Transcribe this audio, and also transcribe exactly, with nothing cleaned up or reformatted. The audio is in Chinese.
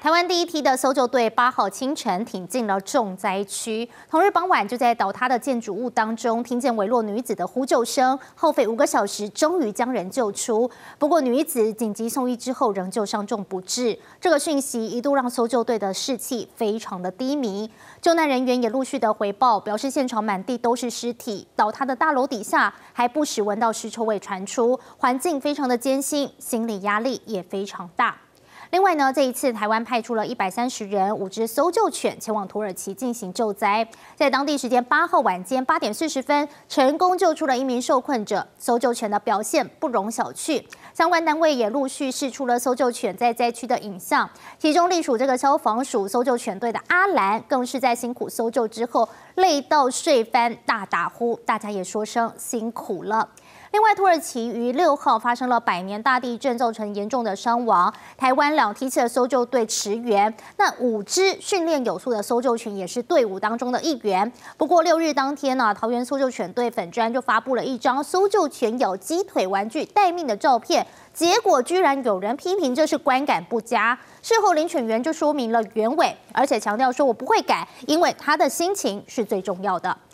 台湾第一梯的搜救队八号清晨挺进了重灾区，同日傍晚就在倒塌的建筑物当中听见微弱女子的呼救声，耗费五个小时，终于将人救出。不过女子紧急送医之后仍旧伤重不治。这个讯息一度让搜救队的士气非常的低迷。救难人员也陆续的回报，表示现场满地都是尸体，倒塌的大楼底下还不时闻到尸臭味传出，环境非常的艰辛，心理压力也非常大。另外呢，这一次台湾派出了一百三十人、五只搜救犬前往土耳其进行救灾，在当地时间八号晚间八点四十分，成功救出了一名受困者。搜救犬的表现不容小觑，相关单位也陆续释出了搜救犬在灾区的影像，其中隶属这个消防署搜救犬队的阿兰，更是在辛苦搜救之后累到睡翻，大打呼，大家也说声辛苦了。另外，土耳其于六号发生了百年大地震，造成严重的伤亡。台湾两梯次的搜救队驰援，那五只训练有素的搜救犬也是队伍当中的一员。不过六日当天呢、啊，桃园搜救犬队粉专就发布了一张搜救犬咬鸡腿玩具待命的照片，结果居然有人批评这是观感不佳。事后领犬员就说明了原委，而且强调说我不会改，因为他的心情是最重要的。